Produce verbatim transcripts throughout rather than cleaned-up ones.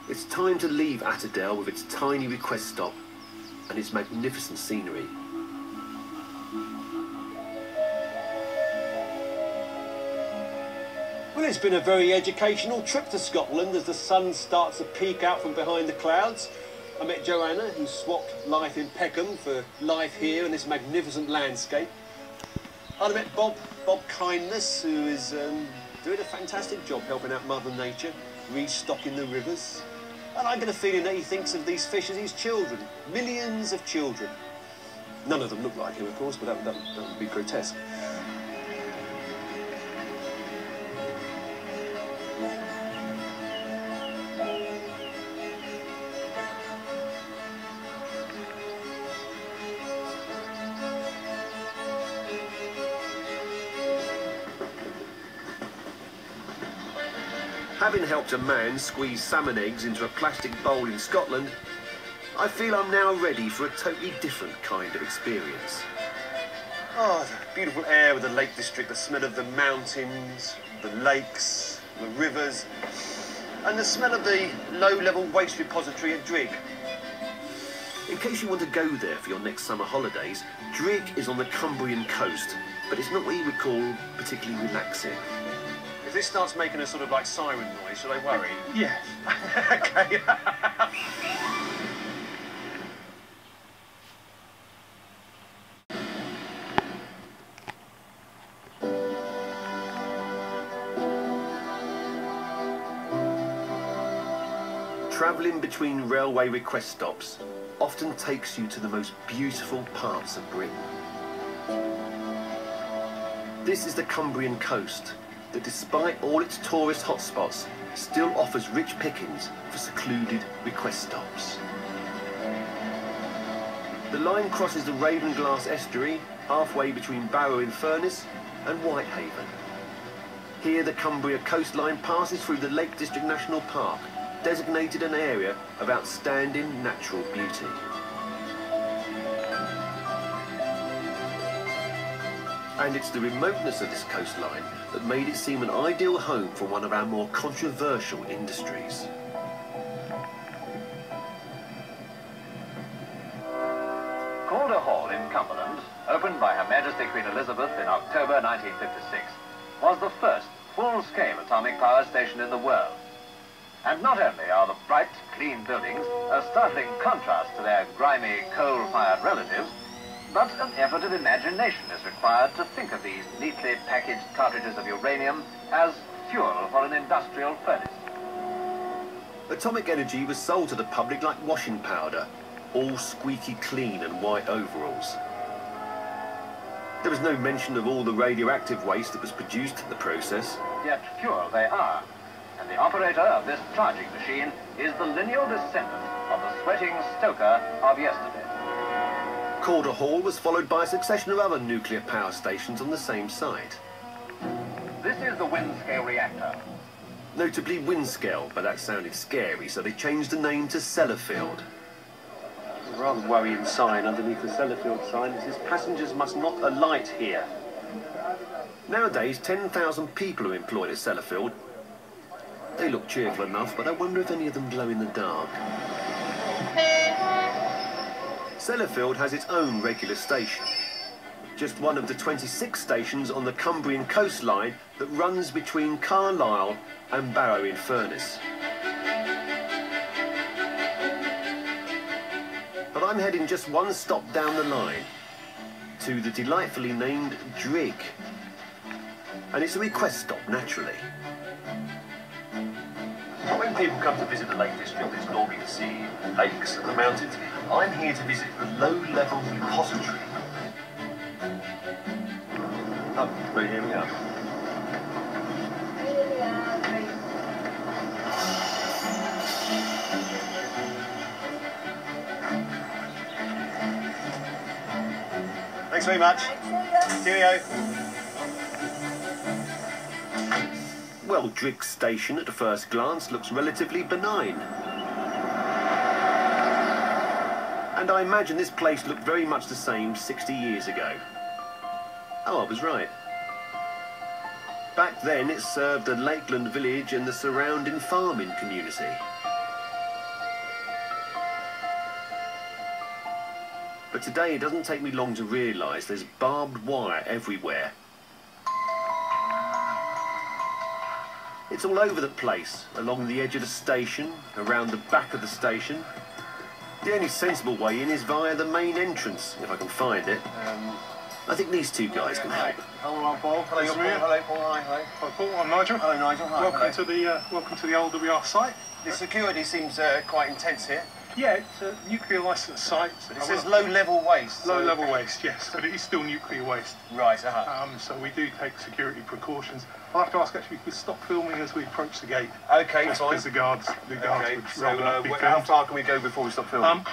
It's time to leave Atterdale with its tiny request stop and its magnificent scenery. Well, it's been a very educational trip to Scotland as the sun starts to peek out from behind the clouds. I met Joanna, who swapped life in Peckham for life here in this magnificent landscape. I met Bob, Bob Kindness, who is um, doing a fantastic job helping out Mother Nature, restocking the rivers. And I get a feeling that he thinks of these fish as his children, millions of children. None of them look like him, of course, but that, that, that would be grotesque. Having helped a man squeeze salmon eggs into a plastic bowl in Scotland, I feel I'm now ready for a totally different kind of experience. Oh, the beautiful air of the Lake District, the smell of the mountains, the lakes, the rivers, and the smell of the low-level waste repository at Drigg. In case you want to go there for your next summer holidays, Drigg is on the Cumbrian coast, but it's not what you would call particularly relaxing. If this starts making a sort of like siren noise, should I worry? Yeah. Okay. Travelling between railway request stops often takes you to the most beautiful parts of Britain. This is the Cumbrian coast, that despite all its tourist hotspots, still offers rich pickings for secluded request stops. The line crosses the Ravenglass estuary, halfway between Barrow-in-Furness and Whitehaven. Here the Cumbria coastline passes through the Lake District National Park, designated an area of outstanding natural beauty. And it's the remoteness of this coastline that made it seem an ideal home for one of our more controversial industries. Calder Hall in Cumberland, opened by Her Majesty Queen Elizabeth in October nineteen fifty-six, was the first full-scale atomic power station in the world. And not only are the bright, clean buildings a startling contrast to their grimy, coal-fired relatives, but an effort of imagination is required to think of these neatly packaged cartridges of uranium as fuel for an industrial furnace. Atomic energy was sold to the public like washing powder, all squeaky clean and white overalls. There was no mention of all the radioactive waste that was produced in the process. Yet fuel they are, and the operator of this charging machine is the lineal descendant of the sweating stoker of yesterday. Calder Hall was followed by a succession of other nuclear power stations on the same site. This is the Windscale reactor. Notably Windscale, but that sounded scary, so they changed the name to Sellafield. A rather worrying sign underneath the Sellafield sign that says passengers must not alight here. Nowadays, ten thousand people are employed at Sellafield. They look cheerful enough, but I wonder if any of them glow in the dark. Sellafield has its own regular station, just one of the twenty-six stations on the Cumbrian coastline that runs between Carlisle and Barrow-in-Furness. But I'm heading just one stop down the line, to the delightfully named Drigg. And it's a request stop, naturally. When people come to visit the Lake District, it's normally to see lakes and the mountains. I'm here to visit the low-level repository. Oh, well, here we are. Thanks very much. Cheerio. Well, Drigg Station at a first glance looks relatively benign. And I imagine this place looked very much the same sixty years ago. Oh, I was right. Back then it served the Lakeland village and the surrounding farming community. but today it doesn't take me long to realise there's barbed wire everywhere. It's all over the place, along the edge of the station, around the back of the station. The only sensible way in is via the main entrance, if I can find it. Um, I think these two guys can help. Hello, Paul. Hello, Hello, Paul. Hello, Paul. Hi, hello. Hello, Paul. I'm Nigel. Hello, Nigel. Hi. Welcome Hello. to the uh, welcome to the L W R site. The security seems uh, quite intense here. Yeah, it's a nuclear licence site. It says low-level waste. Low so... level waste, yes, but it is still nuclear waste. Right. Uh-huh. Um, so we do take security precautions. I'll have to ask actually if we could stop filming as we approach the gate. Okay, Just fine. because the guards, the guards Okay. would So rather not uh, be wh- how filmed. far can we go before we stop filming? Um,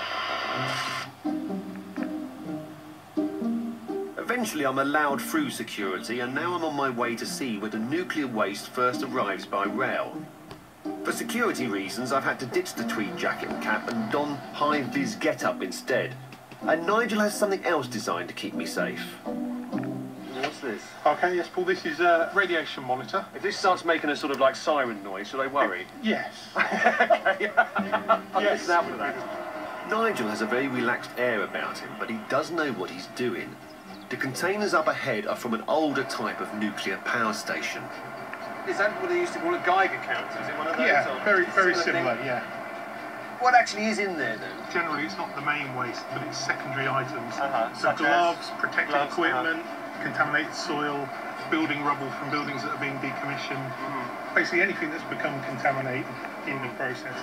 Eventually I'm allowed through security, and now I'm on my way to see where the nuclear waste first arrives by rail. For security reasons, I've had to ditch the tweed jacket and cap and don high-vis get-up instead. And Nigel has something else designed to keep me safe. What's this? Okay, yes, Paul, this is a radiation monitor. If this starts making a sort of like siren noise, should I worry? Yes. Okay. I'll Yes. listen out for that. Nigel has a very relaxed air about him, but he does know what he's doing. The containers up ahead are from an older type of nuclear power station. Is that what they used to call a Geiger counter? Is it one of those? Yeah, or very, very similar similar, thing? yeah. What actually is in there then? Generally, it's not the main waste, but it's secondary items. Uh-huh, So such gloves, as? protective Gloves, equipment, contaminated soil, building rubble from buildings that are being decommissioned. Mm-hmm. Basically anything that's become contaminated in the process.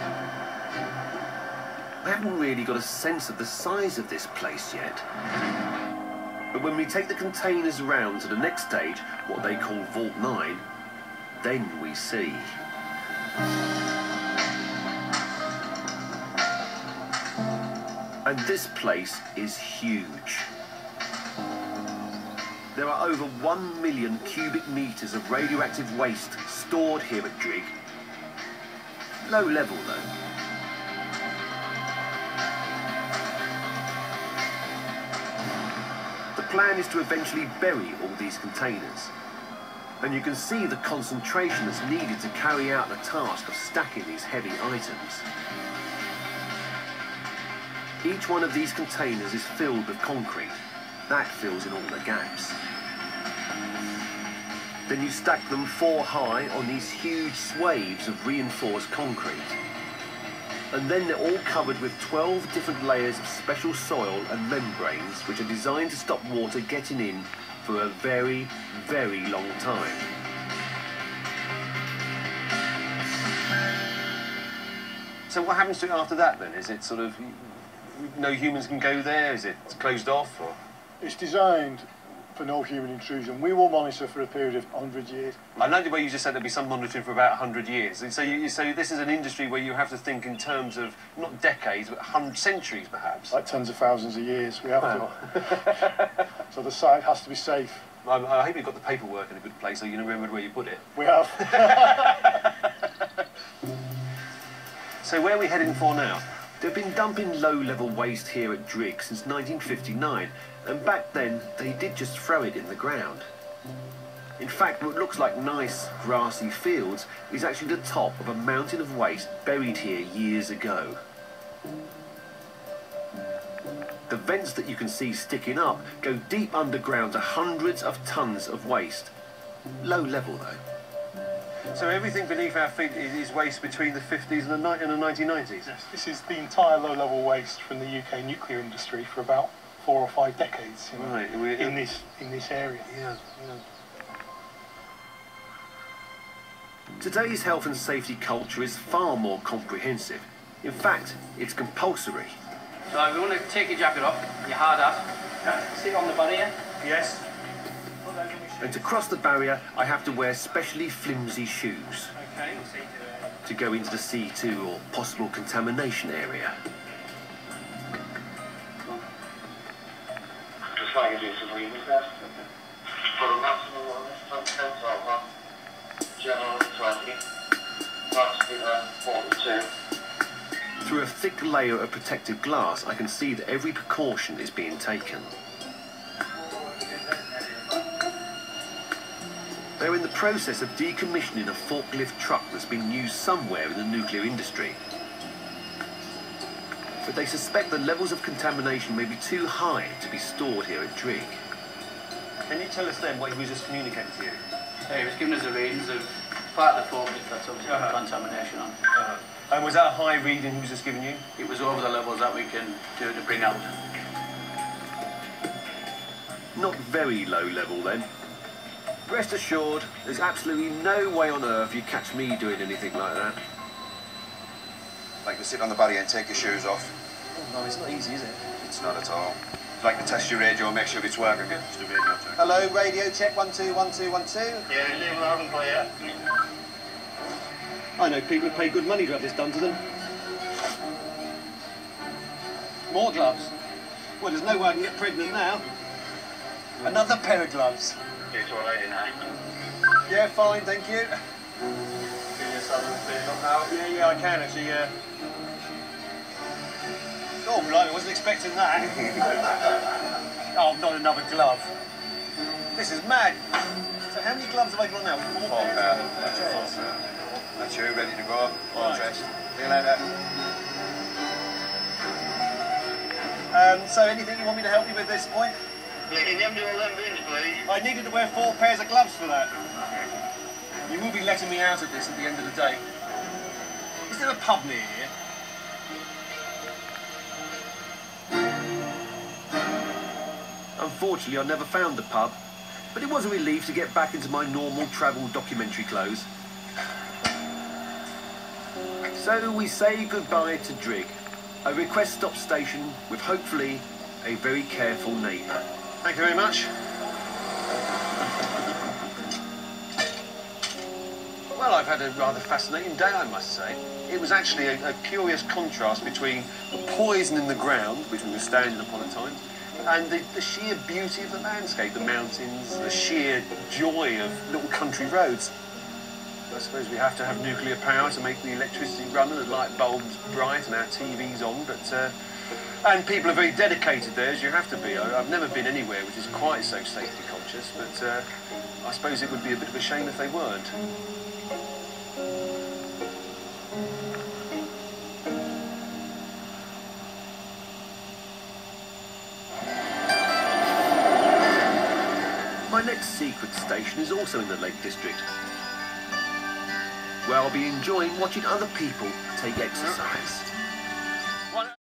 I haven't really got a sense of the size of this place yet. But when we take the containers round to the next stage, what they call Vault nine, then we see. And this place is huge. There are over one million cubic metres of radioactive waste stored here at Drigg. Low level though. The plan is to eventually bury all these containers. And you can see the concentration that's needed to carry out the task of stacking these heavy items. Each one of these containers is filled with concrete. That fills in all the gaps. Then you stack them four high on these huge swathes of reinforced concrete. And then they're all covered with twelve different layers of special soil and membranes which are designed to stop water getting in for a very, very long time. So what happens to it after that then? Is it sort of no humans can go there? Is it closed off? Or? It's designed for no human intrusion. We will monitor for a period of one hundred years. I know the way you just said there'll be some monitoring for about one hundred years. And so, you, so this is an industry where you have to think in terms of not decades, but hundred centuries perhaps. Like tens of thousands of years. We have Wow. to. So the site has to be safe. I, I hope you've got the paperwork in a good place so you remember where you put it. We have. So where are we heading for now? They've been dumping low-level waste here at Drigg since nineteen fifty-nine, and back then they did just throw it in the ground. In fact, what looks like nice grassy fields is actually the top of a mountain of waste buried here years ago. The vents that you can see sticking up go deep underground to hundreds of tons of waste. Low level though. So everything beneath our feet is, is waste between the fifties and the, ni and the nineteen nineties? Yes, this is the entire low-level waste from the U K nuclear industry for about four or five decades. You know, Right, we're, in this in this area. Yeah, yeah. Today's health and safety culture is far more comprehensive. In fact, it's compulsory. So we want to take your jacket off, your hard hat, sit on the barrier. Yes. And to cross the barrier, I have to wear specially flimsy shoes Okay. to go into the C two or possible contamination area. Just like you do some reading test. For a maximum on this front ten twelve, general twenty, vascular forty-two. Through a thick layer of protective glass, I can see that every precaution is being taken. They're in the process of decommissioning a forklift truck that's been used somewhere in the nuclear industry. but they suspect the levels of contamination may be too high to be stored here at Drigg. Can you tell us then what he was just communicating to you? Uh, he was giving us the readings of part of the form if that's obviously Uh-huh. contamination on. Uh-huh. And was that a high reading he was just giving you? It was over the levels that we can do to bring out. Not very low level then. Rest assured, there's absolutely no way on earth you catch me doing anything like that. Like to sit on the barrier and take your shoes off. Oh, no, it's not easy, is it? It's not at all. Like to test your radio and make sure it's working. It's the radio check. Hello, radio check, one, two, one, two, one, two. Yeah, receive loud and clear. I know people who pay good money to have this done to them. More gloves? Well, there's no way I can get pregnant now. Another pair of gloves. It's all right now. Yeah, fine, thank you. Can you start clearing up now? Yeah, yeah, I can actually, yeah. Oh, blimey, I wasn't expecting that. Oh, not another glove. This is mad. So how many gloves have I got now? Four Four pairs? pair. Four pairs. That's you, ready to go. All Right. dressed. See you later. Um, so anything you want me to help you with at this point? Yeah, can you empty all them bins, please? I needed to wear four pairs of gloves for that. You will be letting me out of this at the end of the day. Is there a pub near here? Unfortunately, I never found the pub, but it was a relief to get back into my normal travel documentary clothes. So we say goodbye to Drigg, a request stop station with hopefully a very careful neighbour. Thank you very much. Well, I've had a rather fascinating day, I must say. It was actually a, a curious contrast between the poison in the ground, which we were standing upon at times, and the, the sheer beauty of the landscape, the mountains, the sheer joy of little country roads. I suppose we have to have nuclear power to make the electricity run and the light bulbs bright and our T Vs on, but uh, and people are very dedicated there, as you have to be. I, I've never been anywhere which is quite so safety conscious, but uh, I suppose it would be a bit of a shame if they weren't. My next secret station is also in the Lake District, where I'll be enjoying watching other people take exercise.